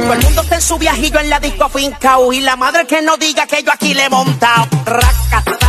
Todo el mundo está en su viajillo en la disco fincao. Y la madre que no diga que yo aquí le he montado. Rácata.